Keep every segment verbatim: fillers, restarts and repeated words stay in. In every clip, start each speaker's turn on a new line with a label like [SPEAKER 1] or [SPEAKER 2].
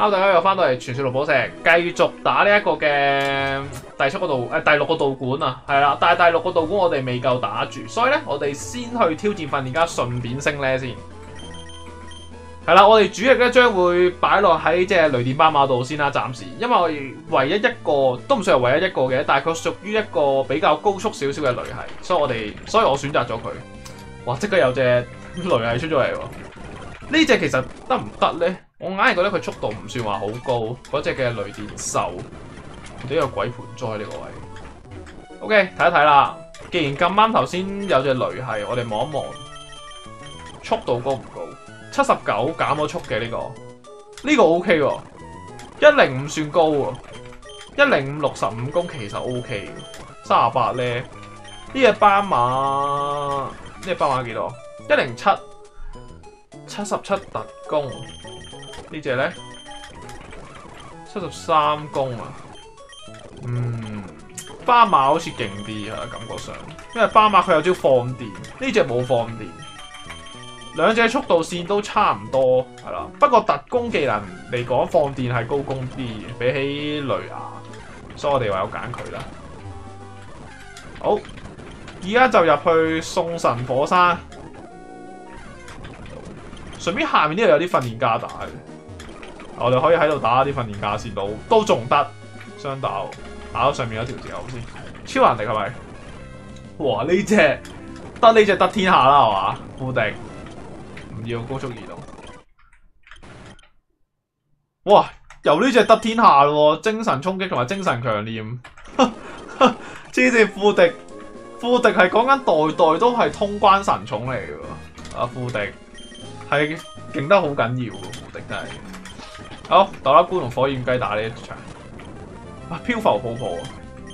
[SPEAKER 1] Hello， 大家又翻到嚟傳說六寶石，繼續打呢一個嘅第七個道誒第六個道館啊，係啦，但係第六個道館我哋未夠打住，所以咧我哋先去挑戰訓練家，順便升呢先。係啦，我哋主力咧將會擺落喺即係雷電斑馬度先啦，暫時，因為我哋唯一一個都唔算係唯一一個嘅，但係佢屬於一個比較高速少少嘅雷系，所以我哋，所以我選擇咗佢。哇！即刻有隻雷系出咗嚟喎，呢隻其實得唔得咧？我硬係覺得佢速度唔算話好高，嗰隻嘅雷電獸，呢個鬼盤災呢個位。OK， 睇一睇啦。既然咁啱頭先有隻雷系，我哋望一望，速度高唔高？七十九減咗速嘅呢、這個，呢、這個 OK 喎，一零五算高喎，一零五六十五攻其實 OK 嘅，三十八咧，呢隻斑馬，呢隻斑馬幾多？一零七，七十七特攻，呢隻咧七十三攻啊，嗯，斑馬好似勁啲啊，感覺上，因為斑馬佢有招放電，呢隻冇放電。兩隻速度線都差唔多，係啦。不過特攻技能嚟講，放電係高攻啲嘅，比起雷牙，所以我哋唯有揀佢啦。好，而家就入去送神火山，順便下面呢度有啲訓練家打嘅，我哋可以喺度打啲訓練家先，都都仲得。雙打，打到上面有條條先，超能力係咪？哇！呢隻得呢隻得天下啦，係嘛？副敵。唔要高速移動，哇！由呢隻得天下咯，精神衝擊同埋精神強念，黐線副敵，副敵係講緊代代都係通關神寵嚟嘅，啊副敵係勁得好緊要嘅，副敵真係。好，豆粒菇同火焰雞打呢一場，啊漂浮泡泡啊！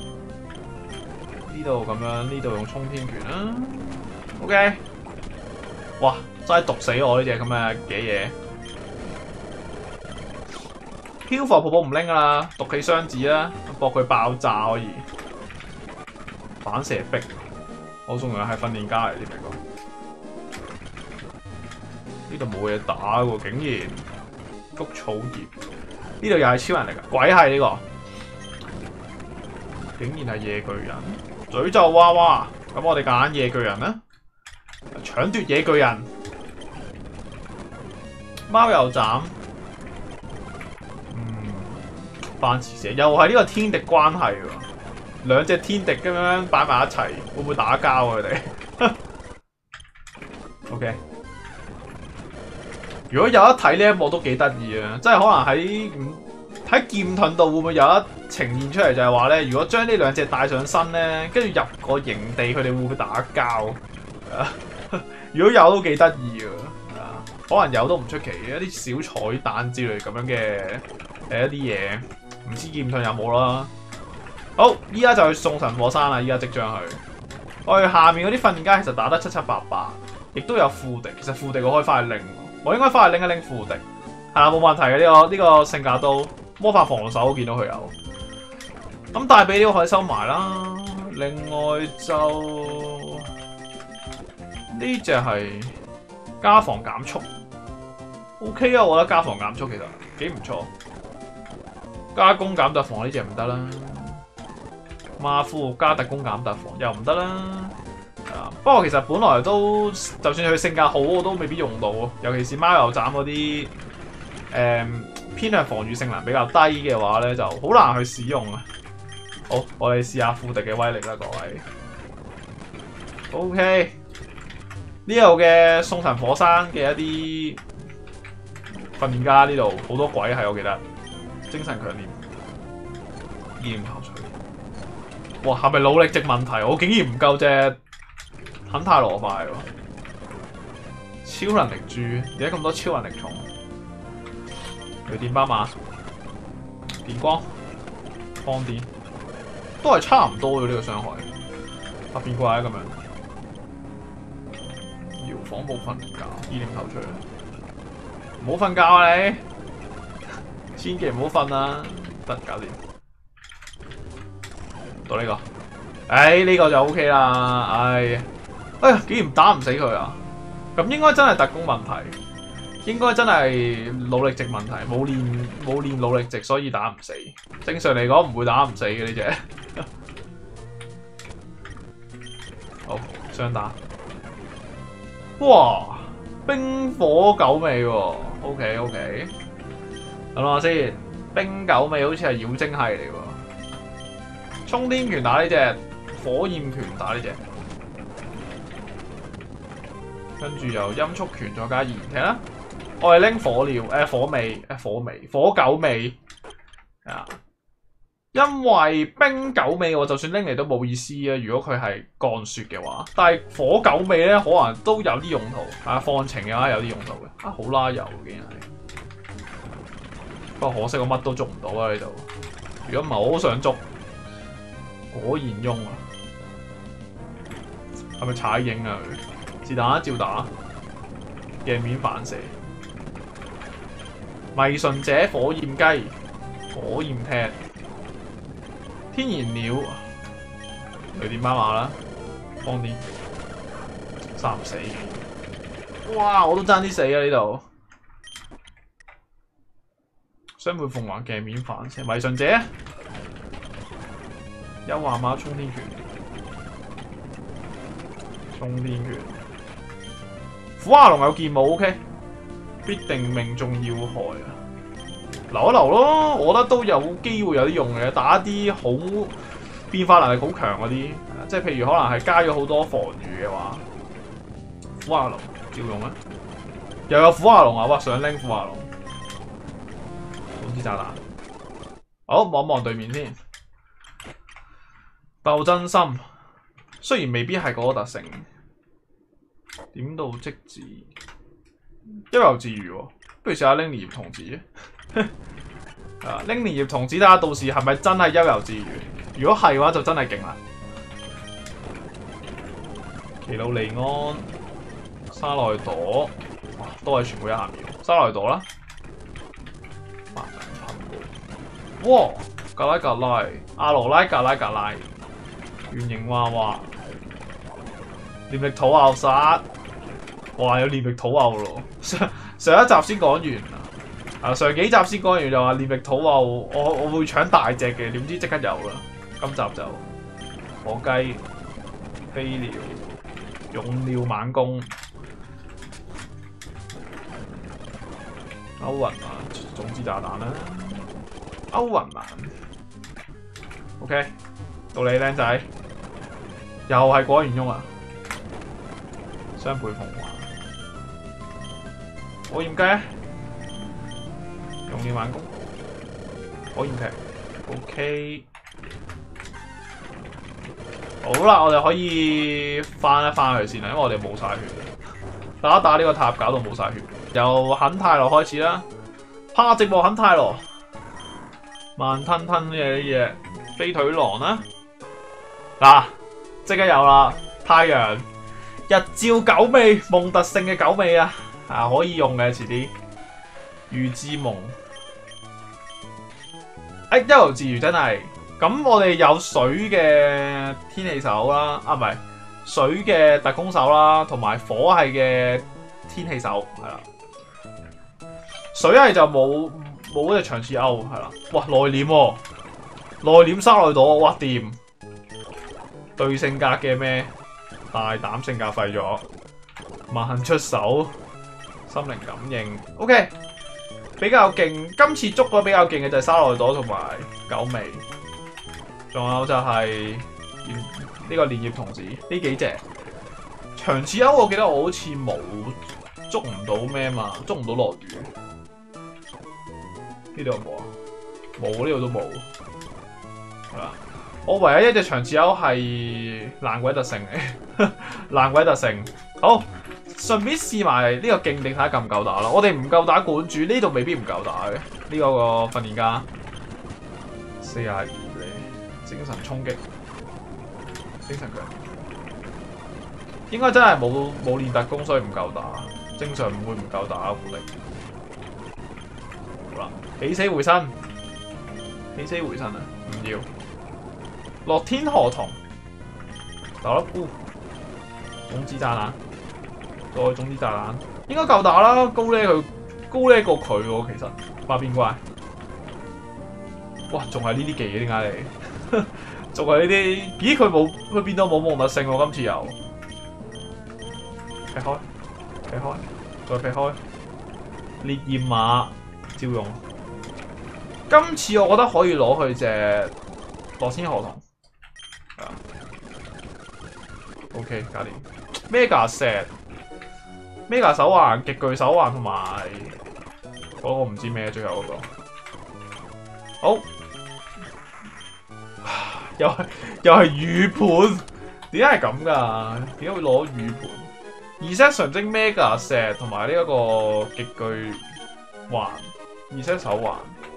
[SPEAKER 1] 呢度咁樣，呢度用衝天拳啦 ，OK， 哇！真係毒死我呢隻咁嘅嘅嘢，漂浮泡泡唔拎噶啦，毒氣雙子啦，搏佢爆炸可以，反射壁，我仲以為係訓練家嚟啲嚟講，呢度冇嘢打喎，竟然谷草葉，呢度又係超能力噶，鬼係呢個，竟然係夜巨人，詛咒娃娃，咁我哋揀夜巨人啦，搶奪野巨人。貓油斬，嗯，番薯蛇又係呢個天敵關係喎，兩隻天敵咁樣擺埋一齊，會唔會打交啊佢哋 ？OK， 如果有得睇呢一幕都幾得意啊！即係可能喺喺劍盾度會唔會有一呈現出嚟，就係話咧，如果將呢兩隻帶上身咧，跟住入個營地，佢哋會唔會打交？如果有都幾得意啊！可能有都唔出奇嘅，一啲小彩蛋之類咁樣嘅誒一啲嘢，唔知劍盾有冇啦。好，依家就去送神火山啦！依家即將去。我哋下面嗰啲訓練家其實打得七七八八，亦都有副敵。其實副敵我可以翻去拎，我應該翻去拎一拎副敵。係啦，冇問題嘅呢、這個呢、這個性格都魔法防守，我見到佢有。咁大髀呢個可以收埋啦。另外就呢隻係加防減速。OK 啊，我覺得加防減速其實幾唔錯。加攻減特防呢隻唔得啦。馬夫加特攻減特防又唔得啦。啊，不過其實本來都就算佢性格好，我都未必用到。尤其是貓油斬嗰啲誒偏向防禦性能比較低嘅話咧，就好難去使用啊。好，我哋試下副敵嘅威力啦，各位。OK， 呢度嘅送神火山嘅一啲訓練家，呢度好多鬼係，我記得精神強烈，意念炮錘。哇，係咪努力值問題？我竟然唔夠隻肯泰羅快喎！超能力豬，而家咁多超能力蟲，雷電斑馬、電光、放電，都係差唔多嘅呢、這個傷害。發變怪咁樣，搖晃冇瞓覺，意念炮錘。唔好瞓覺啊你，千祈唔好瞓啊！得搞掂，到呢、這個，哎呢、這個就 O K 啦，哎呀，哎呀竟然打唔死佢啊！咁應該真係特攻問題， 應該真係努力值問題，冇練冇練努力值，所以打唔死。正常嚟講唔會打唔死嘅呢隻。好，雙打。哇！冰火九尾喎 ，OK OK。諗下先，冰九尾好似係妖精系嚟喎。衝天拳打呢隻，火焰拳打呢隻，跟住又音速拳再加燃踢啦。我係拎火鳥，誒、呃、火尾，誒火尾，火九尾啊！因為冰九尾我就算拎嚟都冇意思啊！如果佢係降雪嘅話，但係火九尾咧可能都有啲用途，啊放晴嘅話有啲用途嘅，啊好拉油竟然係，不過可惜我乜都捉唔到啊呢度。如果唔係我好想捉，果然翁啊，係咪踩影啊佢？是但照打，鏡面反射。迷信者火焰雞，火焰踢，天然鳥，雷電媽媽啦，放電，殺唔死。哇！我都爭啲死啊呢度。雙倍鳳凰鏡面反射，迷信者，優華馬衝天拳，衝天拳，虎牙龍有劍舞 OK。必定命中要害啊！留一留咯，我覺得都有機會有啲用嘅，打啲好變化能力好強嗰啲，即係譬如可能係加咗好多防禦嘅話，虎牙龍照用啦。又有虎牙龍啊！哇，想拎虎牙龍，總之炸彈。好，望一望對面先，鬥真心，雖然未必係嗰個特性，點到即止。悠遊自如喎，不如試下拎蓮葉童子啊！拎蓮葉童子睇下到時係咪真係悠遊自如？如果係嘅話，就真係勁啦！奇魯利安、沙奈朵，哇，都係全部一下秒。沙奈朵啦，哇！格拉格拉、阿羅拉格拉格拉、圓形娃娃、念力土牛殺。哇！有念力土牛咯，上上一集先講完啊，上幾集先講完就話念力土牛，我我會搶大隻嘅，點知即刻有啦。今集就火雞、飛鳥、勇鳥猛攻、歐雲啊，種子炸彈啦，歐雲啊 ，OK， 到你靚仔，又係果然翁啊，雙倍鳳凰。火焰雞，用劍猛攻，火焰踢 ，OK， 好啦，我哋可以翻一翻去先啦，因為我哋冇晒血，打一打呢個塔搞到冇晒血，由肯泰羅開始啦，趴直播肯泰羅，慢吞吞嘅啲嘢，飛腿狼啦，嗱，即刻有啦，太陽，日照九尾，夢特性嘅九尾啊！啊，可以用嘅，遲啲預知夢，哎，悠遊自如真係，咁我哋有水嘅天氣手啦，啊唔係水嘅特攻手啦，同埋火系嘅天氣手係啦，水系就冇冇嗰隻長刺鉤係啦，哇內斂喎，內斂沙奈朵，哇掂，對性格嘅咩大膽性格廢咗，慢出手。心靈感應 ，OK， 比較勁。今次捉咗比較勁嘅就係沙奈朵同埋九尾，仲有就係呢個蓮葉童子呢幾隻。長刺鉤我記得我好似冇捉唔到咩嘛，捉唔到落雨。呢度有冇啊？冇，呢度都冇。係啦，我唯一一隻長刺鉤係爛鬼特性嚟，爛鬼特性。好。順便試埋呢個勁定睇下夠唔夠打啦。我哋唔夠打管住，呢度未必唔夠打嘅。呢、這個個訓練家四廿二咧，精神衝擊，精神強，應該真係冇冇練特攻，所以唔夠打。正常唔會唔夠打武力。好啦，起死回生，起死回生啊！唔要落天河童，留粒菇，種子炸彈。再種子炸彈， 應該夠打啦，高呢佢高呢過佢喎，其實百變怪。哇，仲係呢啲技嘅點解你？仲係呢啲？咦，佢冇佢變到冇夢特性喎，今次又劈開，劈開，再劈開，烈焰馬照用。今次我覺得可以攞去隻落仙河童。係啊 ，OK， 搞掂。Mega 石、Mega 手環、極巨手環同埋嗰個唔知咩，最後嗰、那個。好。又係又係雨盤，點解係咁㗎？點解會攞雨盤？二 set 純精 Mega 石同埋呢一個極巨環，二 set 手環。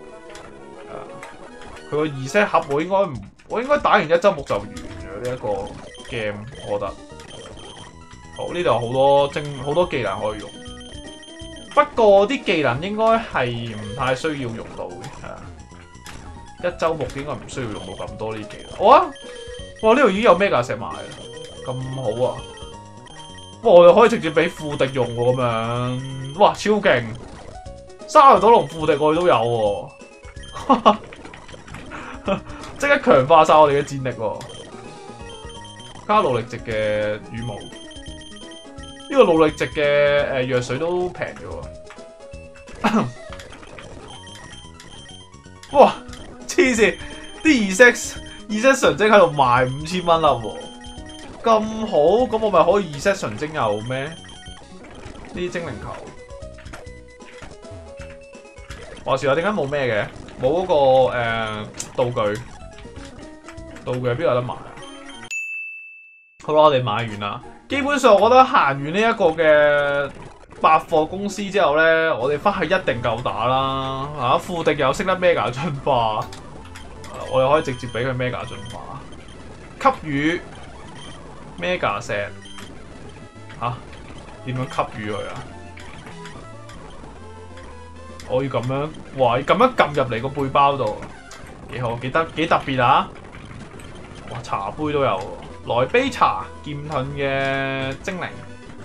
[SPEAKER 1] 佢個二 set 盒我應該唔，我應該打完一周目就完咗呢一個 game， 我覺得。好，呢度有好多精好多技能可以用，不過啲技能應該係唔太需要用到嘅，係啊。一周目應該唔需要用到咁多呢啲技能。哇！哇！呢度已經有 Mega 石買啦，咁好啊！哇！我哋可以直接俾副敵用喎，咁樣哇，超勁！沙雷朵龍副敵我哋都有喎，即刻強化晒我哋嘅戰力喎！加努力值嘅羽毛，呢、這個努力值嘅誒藥水都平咗喎！哇！黐線，啲二 set 二 set 純精喺度賣五千蚊啦喎，咁好，咁我咪可以二 set 純精有咩？呢啲精靈球，話時話點解冇咩嘅？冇嗰、那個誒、呃、道具，道具邊度有得賣啊？好啦，我哋買完啦。基本上我覺得行完呢一個嘅百貨公司之後咧，我哋翻去一定夠打啦。啊，副敵又識得 Mega 進化。我哋可以直接俾佢 Mega 進化，給予 Mega 石嚇點樣給予佢啊？我要咁樣，哇！要咁樣撳入嚟個背包度，幾好，幾得幾特別啊！哇，茶杯都有喎，來杯茶劍盾嘅精靈。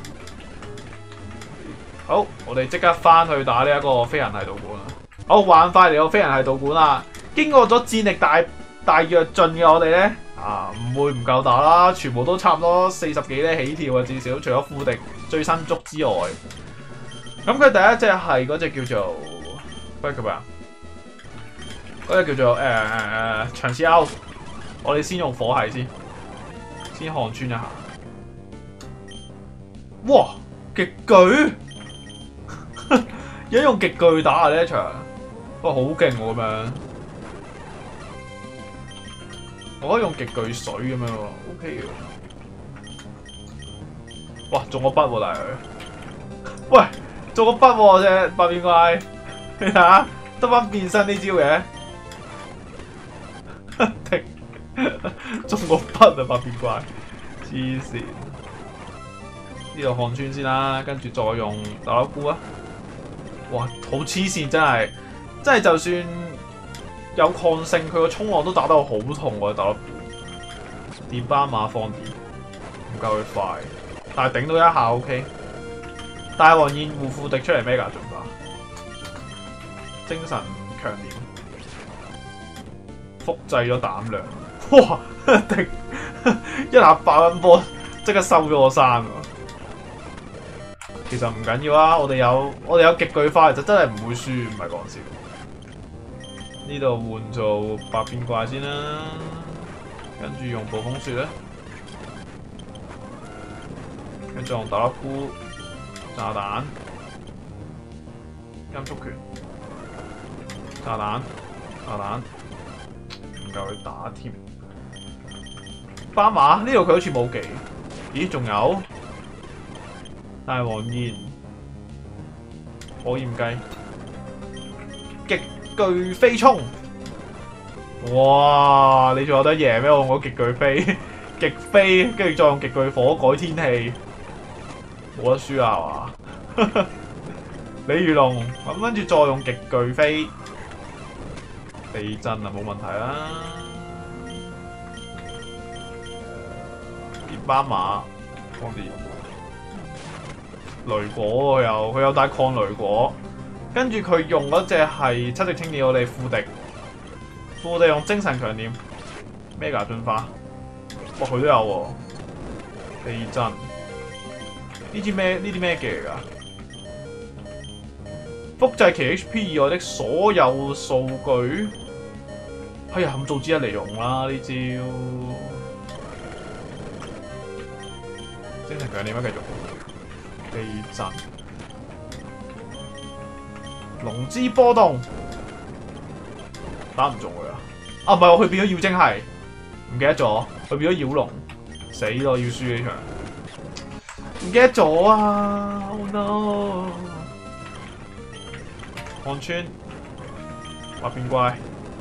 [SPEAKER 1] 好，我哋即刻翻去打呢一個飛人系道館啦。好，玩快嚟個飛人系道館啦！經過咗戰力大大躍進嘅我哋咧，啊唔會唔夠打啦，全部都差唔多四十幾咧起跳啊，至少除咗副敵最新竹之外，咁佢第一隻係嗰隻叫做乜叫咩啊？嗰隻叫做誒誒誒長刺鉤，我哋先用火系先，先看穿一下。哇，極巨！而家用極巨打啊呢一場，哇好勁喎咁樣。我可以用極巨水咁樣喎 ，OK 嘅。哇，中個筆喎大佢。喂，中個筆喎隻百變怪，你睇下，得翻變身呢招嘅。停，中個筆啊百變怪，黐線。呢度看穿先啦，跟住再用大粒菇啊。哇，好黐線真係，真係就算。有抗性，佢個衝浪都打得我好痛喎，打得電斑馬放電唔夠佢快，但係頂到一下 OK。大王燕護副敵出嚟 Mega 進化，精神強點，複製咗膽量，哇！頂一下百蚊波，即刻收咗我山喎。其實唔緊要啊，我哋有我哋有極巨化，其實真係唔會輸，唔係講笑。呢度換做百變怪先啦，跟住用暴風雪咧，跟住用大粒菇、炸彈、金速拳、炸彈、炸彈，唔夠佢打添。斑馬呢度佢好似冇技，咦？仲有大王燕、火焰雞、極巨飛衝，哇！你仲有得贏咩？我用個極巨飛，極飛，跟住再用極巨火改天氣，冇得輸啊係嘛？鯉魚龍，咁跟住再用極巨飛，地震啊冇問題啦。電斑馬，放電， 雷果，佢有佢有帶抗雷果，跟住佢用嗰隻係七隻青鳥，我哋副敵，副敵用精神強點 ，mega 進化，哇佢都有喎、啊，地震，呢支咩？呢啲咩嘅嚟㗎？複製其 H P 以外的所有數據，哎呀咁做之一嚟用啦呢招，精神強點啊繼續。地震，龍之波動，打唔中佢啊！啊唔係喎，佢變咗妖精係，唔記得咗，佢變咗妖龍，死咯要輸呢場，唔記得咗啊 ！Oh no！ 看穿，百變怪，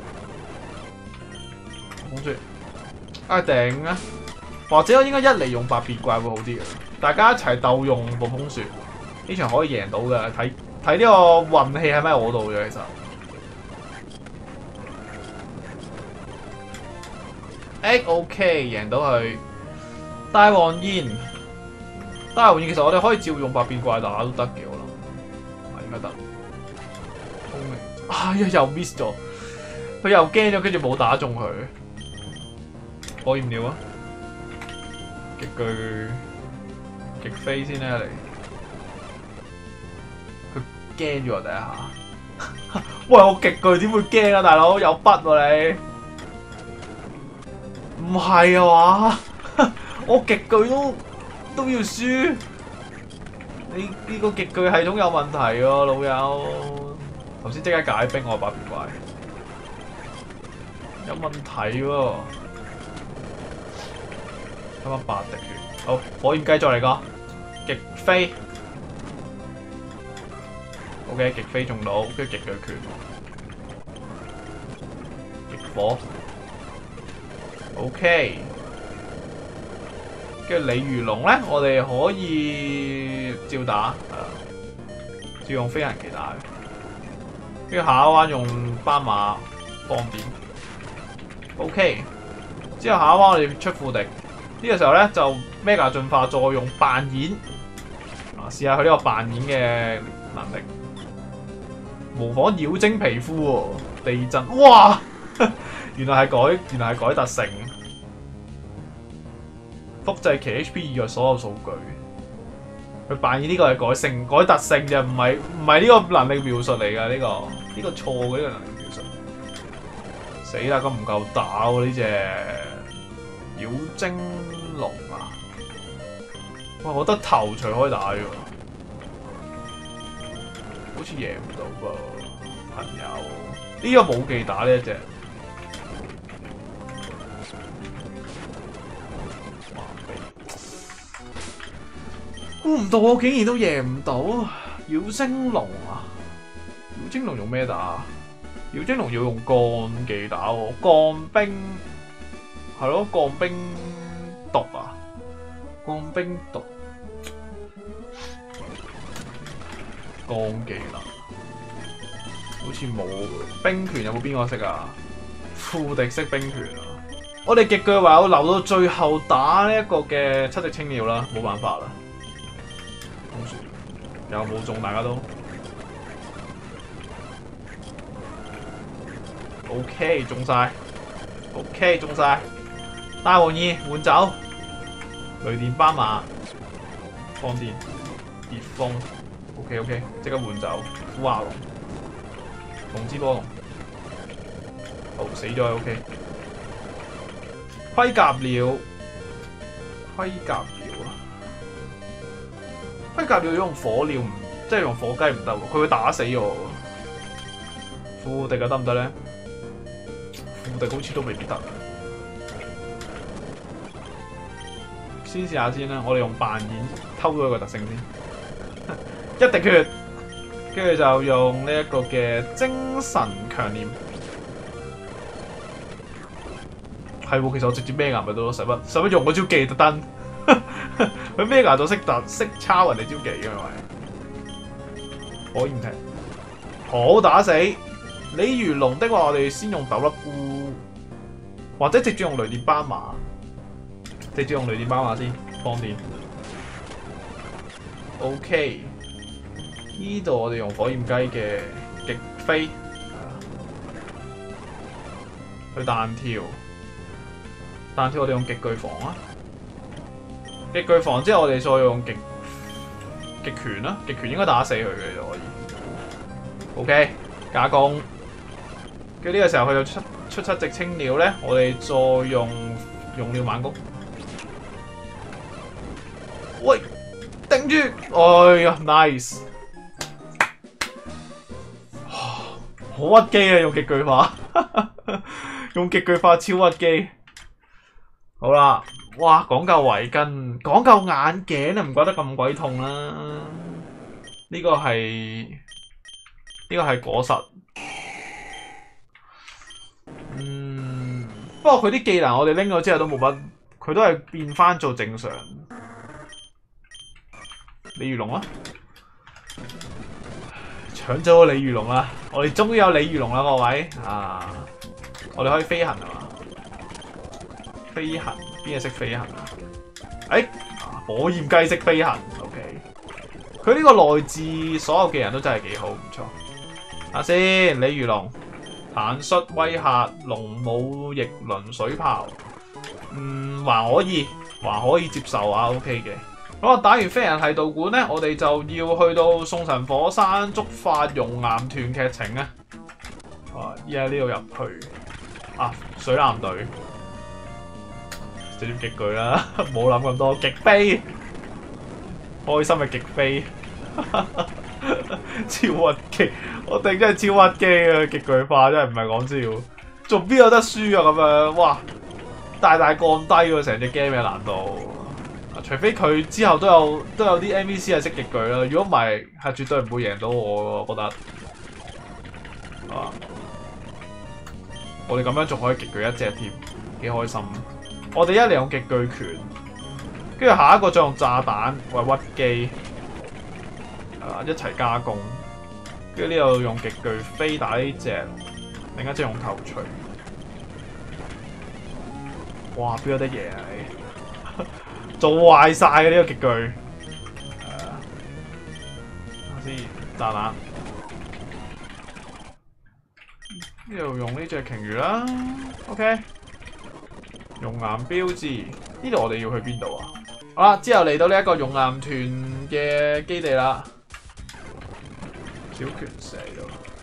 [SPEAKER 1] 風雪，啊頂啊！或者我應該一嚟用百變怪會好啲嘅。大家一齊鬥用暴風雪，呢場可以贏到嘅。睇睇呢個運氣係咪喺我度嘅其實。誒 OK 贏到佢。大黃煙，大黃煙其實我哋可以照用百變怪打都得嘅我諗，係應該得。聰明，哎呀又 miss 咗，佢又驚咗，跟住冇打中佢。火焰鳥啊，極具。極飛先啦，你佢驚咗我第一下。喂，我極具點會驚啊，大佬有筆喎、啊、你？唔係啊嘛，我極具都都要輸。你呢個極具系統有問題喎、啊，老友。頭先即刻解冰我百變怪，有問題喎、啊。啱啱八滴血。好，火焰繼續嚟個極飛 ，OK， 極飛中到，跟住極巨拳，極火 ，OK， 跟住鯉魚龍咧，我哋可以照打，係啦，照用飛行棋打，跟住下一彎用斑馬放電 ，OK， 之後下一彎我哋出副敵。呢個時候咧就 mega 進化，再用扮演啊，試下佢呢個扮演嘅能力，模仿妖精皮膚喎，地震，哇！原來係改，原來係改特性，複製其 H P 以外所有數據。佢扮演呢個係改性，改特性就唔係唔係呢個能力描述嚟㗎，呢、呢個呢、呢個錯嘅呢個能力描述。死啦！咁唔夠打喎呢隻。妖精龍啊！哇，我覺得頭錘可以打嘅喎，好似贏唔到噃，朋友。呢、這個冇技打呢一隻，估唔到我竟然都贏唔到妖精龍啊！妖精龍用咩打？妖精龍要用鋼技打喎，鋼兵。係咯，鋼冰毒啊，鋼冰毒，鋼技能，好似冇冰拳有冇邊個識啊？副敵識冰拳啊！我哋極具唯有留到最後打呢一個嘅七隻青鳥啦，冇辦法啦。有冇中？大家都 OK 中晒 ，OK 中晒。大黃二換走，雷電斑馬，放電，熱風 ，OK OK， 即刻換走，虎牙龍，龍之波龍，好死咗 OK， 盔甲鳥，盔甲鳥啊，盔甲鳥用火鳥唔，即係用火雞唔得喎，佢會打死我。副敵啊得唔得咧？副敵好似都未必得。先試下先啦，我哋用扮演偷咗一個特性先，一滴血，跟住就用呢一個嘅精神強念，係喎，其實我直接咩牙咪到咯，使乜使乜用嗰招技特登，佢咩牙就識特識抄人哋招技嘅咪，可以唔停，好打死鯉魚龍的話，我哋先用豆粒菇，或者直接用雷電斑馬。直接用雷電斑馬先，放電。OK， 呢度我哋用火焰雞嘅極飛去彈跳，彈跳我哋用極巨防啊！極巨防之後我哋再用極極拳啦，極拳應該打死佢嘅就可以。OK， 加攻。跟住呢個時候佢就出出七隻青鳥咧，我哋再用用鳥猛谷。喂，頂住！哎呀 ，nice！ 好屈機啊，用極巨化，用極巨化超屈機。好啦，哇，講究圍巾，講究眼鏡啊，唔覺得咁鬼痛啦。呢個係呢個係果實。嗯，不過佢啲技能我哋拎咗之後都冇乜，佢都係變翻做正常。鯉魚龍啊！搶咗個鯉魚龍啦！我哋終於有鯉魚龍啦，各位啊！我哋可以飛行係嘛？飛行邊個識飛行啊？誒、欸，火焰雞識飛行 ，OK。佢呢個內置所有嘅人都真係幾好，唔錯。睇下先，鯉魚龍、坦率威嚇、龍武翼輪水炮，嗯，還可以，還可以接受啊 ，OK 嘅。好，打完飛人系道館咧，我哋就要去到送神火山觸發熔岩團劇情啊！啊，依家呢度入去啊，水艦隊直接極巨啦，冇諗咁多，極飛，開心嘅極飛，超屈機，我哋真係超屈機啊！極巨化真係唔係講笑，仲邊有得輸啊？咁樣哇，大大降低喎成隻 game 嘅難度。除非佢之後都有都有啲 N P C 係識極巨啦，如果唔係係絕對唔會贏到我，我覺得。啊！我哋咁樣仲可以極巨一隻添，幾開心。我哋一嚟用極巨拳，跟住下一個再用炸彈或屈機，啊一齊加攻。跟住呢度用極巨飛打呢隻，另一隻用頭錘。哇！邊有得贏啊你？做壞晒嘅呢個極巨，誒、uh, 先炸彈，呢度用呢隻鯨魚啦 ，OK， 熔岩標誌，呢度我哋要去邊度啊？好啦，之後嚟到呢一個熔岩團嘅基地啦，小拳射到，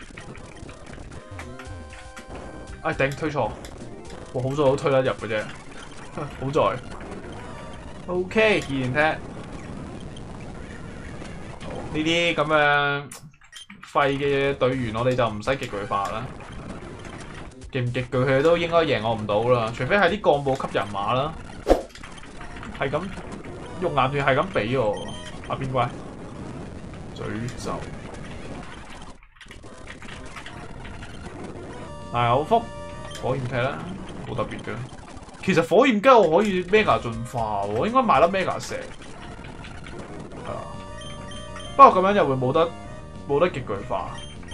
[SPEAKER 1] 哎頂推錯，我好在都推得入嘅啫，好在。O.K. 二連踢，呢啲咁樣廢嘅隊員，我哋就唔使極巨化啦。極唔極巨佢都應該贏我唔到啦，除非係啲幹部級人馬啦。係咁用岩團係咁俾我，阿邊乖詛咒大口福火焰踢啦，好特別嘅。其實火焰雞我可以 mega 進化喎，應該買粒 mega 石。係啊，不過咁樣又會冇得冇得極巨化，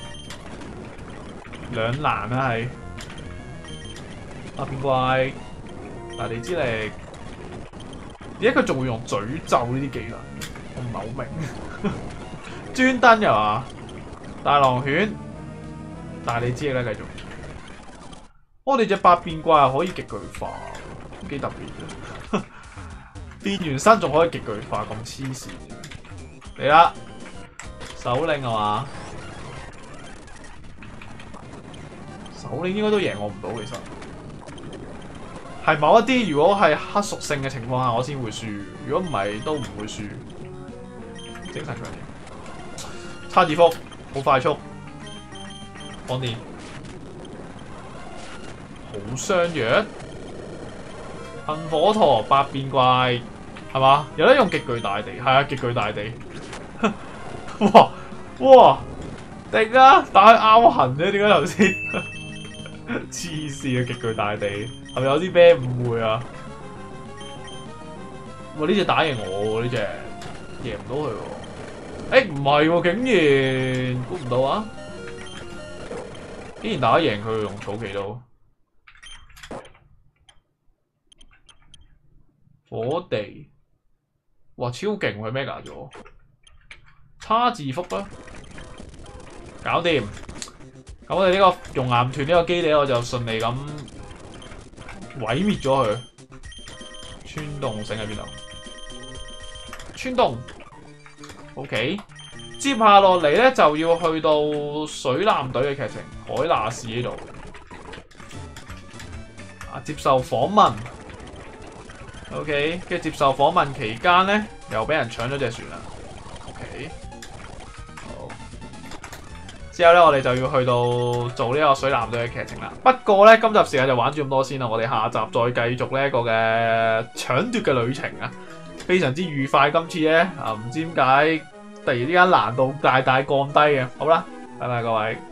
[SPEAKER 1] 兩難啊係。啊變怪大地之力，點解佢仲會用詛咒呢啲技能？我唔係好明。專登又話大狼犬、大地之力咧繼續。我哋隻百變怪係可以極巨化。幾特別嘅，變完身仲可以極巨化，咁黐線嚟啦！首領係嘛？首領應該都贏我唔到，其實係某一啲如果係黑屬性嘅情況下，我先會輸。如果唔係，都唔會輸。精神強點，叉字福好快速，放電，好相約。噴火陀百變怪係嘛？有得用極巨大地，係啊，極巨大地。哇哇，頂啊！打拗痕啫，點解頭先？黐線嘅極巨大地，係咪有啲咩誤會啊？哇！呢隻打贏我喎，呢隻贏唔到佢喎。誒唔係喎，竟然估唔到啊！竟然打贏佢用草旗刀。火地，哇超勁佢 mega 咗， 叉字福啦，搞掂。咁我哋呢個熔岩團呢個基地我就順利咁毀滅咗佢。穿洞繩喺邊度？穿洞 ，OK。接下落嚟咧就要去到水艦隊嘅劇情，海納士呢度。啊，接受訪問 ，OK。跟住接受訪問期間咧，又俾人搶咗隻船啦。OK。好。之後咧，我哋就要去到做呢個水艦隊嘅劇情啦。不過咧，今集時間就玩住咁多先啦。我哋下集再繼續呢一個嘅搶奪嘅旅程啊，非常之愉快。今次咧啊，唔知點解突然之間難度大大降低嘅。好啦，拜拜各位。